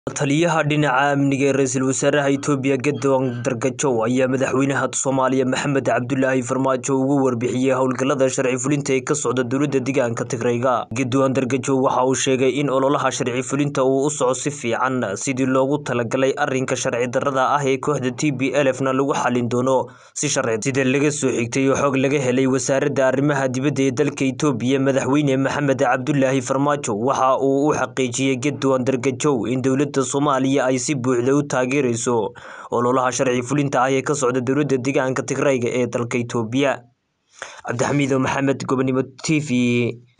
Taliyaha dhinaca amniga ee Ra'iisul Wasaaraha Itoobiya Gedeon Dargajow ayaa madaxweynaha Soomaaliya Maxamed Cabdullaahi Farmaajo ugu warbixiyay howlgallada sharci fulinta ee ka socda dowladda deegaanka Tigreega. Gedeon Dargajow waxa uu sheegay in ololaha sharci fulinta uu u socdo si fiican sidii loogu talagalay arrinka sharci darrada ah ee kooxda TPLF-na lagu xalin doono si sharci sida laga soo xigtay xog laga helay wasaaradda arrimaha dibadda ee dalka Itoobiya. Madaxweyne Maxamed Cabdullaahi Farmaajo waxa uu u xaqiijiyay Gedeon Dargajow in dowladda Soomaaliya ay si buuxda u taageerayso ololaha sharci fulinta ah ee ka socda dowladda deegaanka Tigreega ee dalka Itoobiya. Cabdixamiid Maxamed, Gobonimo TV.